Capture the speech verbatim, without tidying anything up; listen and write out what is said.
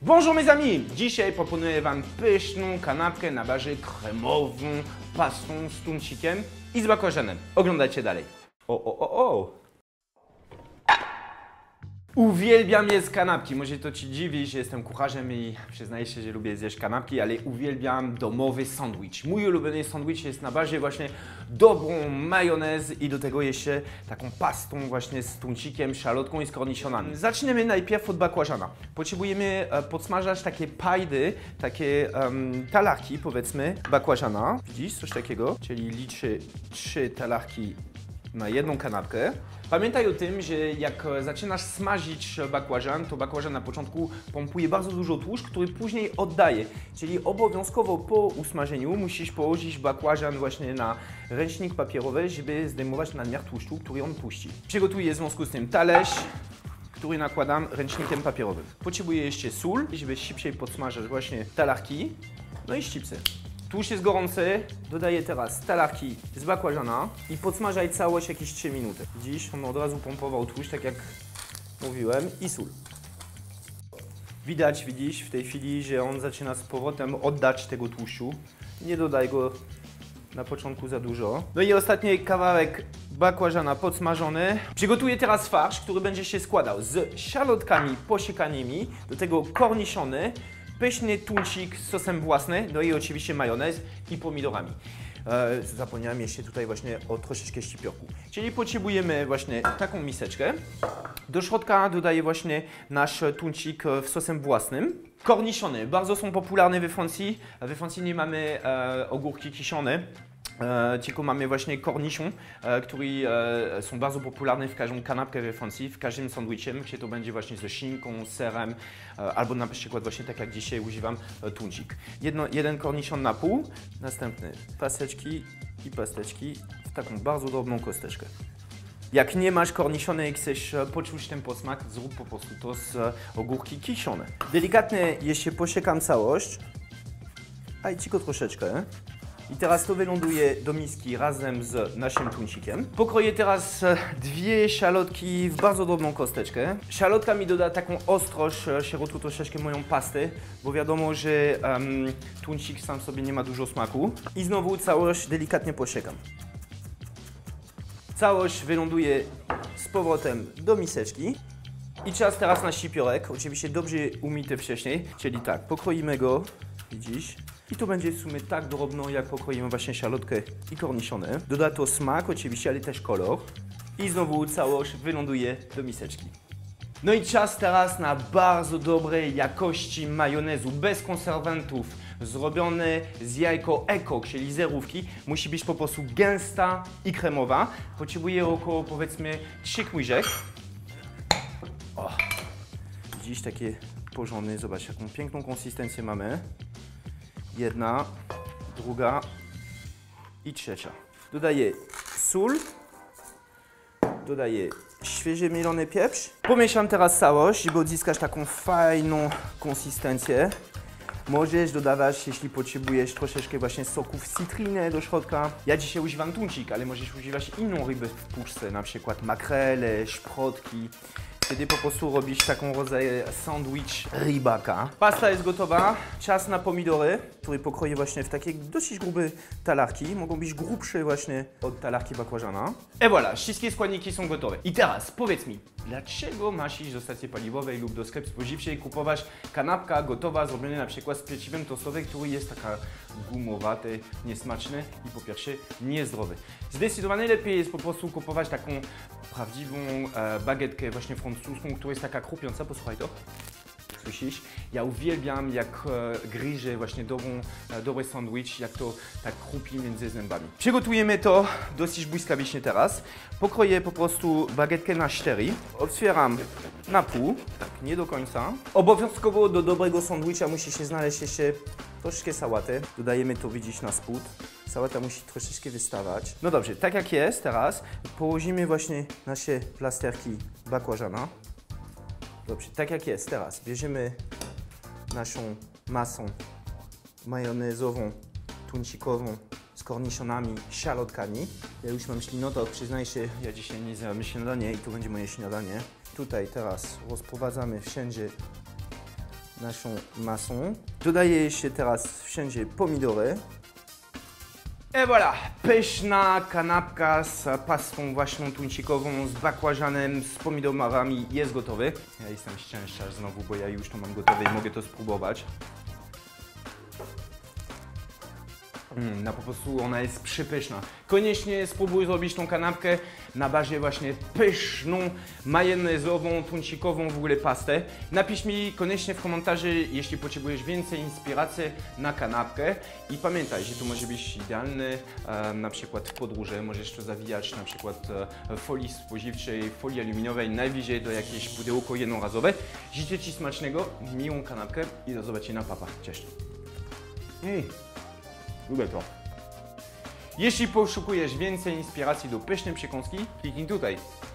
Bonjour mes amis! Dzisiaj proponuję Wam pyszną kanapkę na bazie kremową, pastą z tuńczykiem i z bakłażanem. Oglądajcie dalej. O, o, o, o! Uwielbiam jeść kanapki. Może to Ci dziwi, że jestem kucharzem i przyznaję się, że lubię zjeść kanapki, ale uwielbiam domowy sandwich. Mój ulubiony sandwich jest na bazie właśnie dobrą majonez i do tego jeszcze taką pastą właśnie z tuńczykiem, szalotką i z korniszonami. Zaczniemy najpierw od bakłażana. Potrzebujemy podsmażać takie pajdy, takie um, talarki powiedzmy bakłażana. Widzisz coś takiego? Czyli liczy trzy talarki na jedną kanapkę. Pamiętaj o tym, że jak zaczynasz smażyć bakłażan, to bakłażan na początku pompuje bardzo dużo tłuszcz, który później oddaje. Czyli obowiązkowo po usmażeniu musisz położyć bakłażan właśnie na ręcznik papierowy, żeby zdejmować nadmiar tłuszczu, który on puści. Przygotuję w związku z tym talerz, który nakładam ręcznikiem papierowym. Potrzebuję jeszcze sól, żeby szybciej podsmażać właśnie talarki, no i szczypce. Tłuszcz jest gorący, dodaję teraz talarki z bakłażana i podsmażaj całość jakieś trzy minuty. Widzisz, on od razu pompował tłuszcz, tak jak mówiłem, i sól. Widać, widzisz w tej chwili, że on zaczyna z powrotem oddać tego tłuszczu. Nie dodaj go na początku za dużo. No i ostatni kawałek bakłażana podsmażony. Przygotuję teraz farsz, który będzie się składał z szalotkami posiekanymi, do tego korniszony, pyszny tuńczyk z sosem własnym, no i oczywiście majonez i pomidorami. E, zapomniałem jeszcze tutaj właśnie o troszeczkę szczypiorku. Czyli potrzebujemy właśnie taką miseczkę. Do środka dodaję właśnie nasz tuńczyk w sosem własnym. Korniszony, bardzo są popularne we Francji. We Francji nie mamy e, ogórki kiszone. E, tylko mamy właśnie korniszon, e, które e, są bardzo popularne w każdą kanapkę we Francji, w każdym sandwichem, gdzie to będzie właśnie ze szynką, serem, e, albo na przykład właśnie tak jak dzisiaj używam e, tuńczyk. Jedno, jeden korniszon na pół, następny paseczki i pasteczki w taką bardzo drobną kosteczkę. Jak nie masz korniszony i chcesz poczuć ten posmak, zrób po prostu to z ogórki kiszone. Delikatnie jeszcze posiekam całość, a i tylko troszeczkę. I teraz to wyląduje do miski razem z naszym tuńczykiem. Pokroję teraz dwie szalotki w bardzo drobną kosteczkę. Szalotka mi doda taką ostrość, sierotu troszeczkę moją pastę, bo wiadomo, że um, tuńczyk sam sobie nie ma dużo smaku. I znowu całość delikatnie posiekam. Całość wyląduje z powrotem do miseczki. I czas teraz na szczypiorek, oczywiście dobrze umyty wcześniej, czyli tak, pokroimy go, widzisz? I to będzie w sumie tak drobno, jak pokroimy właśnie szalotkę i korniszony. Doda to smak oczywiście, ale też kolor. I znowu całość wyląduje do miseczki. No i czas teraz na bardzo dobrej jakości majonezu, bez konserwantów, zrobiony z jajko eko, czyli zerówki. Musi być po prostu gęsta i kremowa. Potrzebuję około powiedzmy trzy łyżek. O, widzisz, takie porządne, zobacz jaką piękną konsystencję mamy. Jedna, druga i trzecia. Dodaję sól, dodaję świeży mielony pieprz. Pomieszam teraz całość, żeby odzyskać taką fajną konsystencję. Możesz dodawać, jeśli potrzebujesz, troszeczkę właśnie soków z cytryny do środka. Ja dzisiaj używam tuńczyk, ale możesz używać inną rybę w puszce, na przykład makrele, szprotki. Wtedy po prostu robisz taką rodzaj sandwich rybaka. Pasta jest gotowa. Czas na pomidory, które pokroję właśnie w takie dosyć grube talarki. Mogą być grubsze właśnie od talarki bakłażana. I voilà, wszystkie składniki są gotowe. I teraz powiedz mi, dlaczego masz iść do stacji paliwowej lub do sklepu spożywczej i kupować kanapka gotowa, zrobiona na przykład z pieczywem tostowym, który jest taka gumowaty, niesmaczny i po pierwsze niezdrowy. Zdecydowanie lepiej jest po prostu kupować taką prawdziwą e, bagietkę właśnie francuską, która jest taka chrupiąca. Posłuchaj to. Słyszysz? Ja uwielbiam, jak e, gryzie właśnie dobrą, e, dobry sandwich, jak to tak chrupi między zębami. Przygotujemy to dosyć błyskawicznie teraz. Pokroję po prostu bagietkę na cztery. Otwieram na pół, tak nie do końca. Obowiązkowo do dobrego sandwicha musi się znaleźć jeszcze troszkę sałaty. Dodajemy to, widzisz, na spód. Sałata musi troszeczkę wystawać. No dobrze, tak jak jest teraz, położymy właśnie nasze plasterki bakłażana. Dobrze, tak jak jest teraz, bierzemy naszą masą majonezową, tuńczykową z korniszonami, szalotkami. Ja już mam ślinotok, przyznaję się, ja dzisiaj nie zjadłem śniadanie i to będzie moje śniadanie. Tutaj teraz rozprowadzamy wszędzie naszą masą. Dodaje się teraz wszędzie pomidory. I voilà, pyszna kanapka z pastą właśnie tuńczykową, z bakłażanem, z pomidorami jest gotowy. Ja jestem szczęśliwy znowu, bo ja już to mam gotowe i mogę to spróbować. Mm, no po prostu ona jest przypyszna. Koniecznie spróbuj zrobić tą kanapkę na bazie właśnie pyszną, majonezową, tuńczykową w ogóle pastę. Napisz mi koniecznie w komentarzu, jeśli potrzebujesz więcej inspiracji na kanapkę. I pamiętaj, że to może być idealne e, na przykład w podróży. Możesz to zawijać na przykład e, w folii spożywczej, folii aluminiowej, najwyżej do jakieś pudełko jednorazowe. Życzę Ci smacznego, miłą kanapkę i do zobaczenia, papa. Cześć. Mm. Lubię to. Jeśli poszukujesz więcej inspiracji do pysznej przekąski, kliknij tutaj.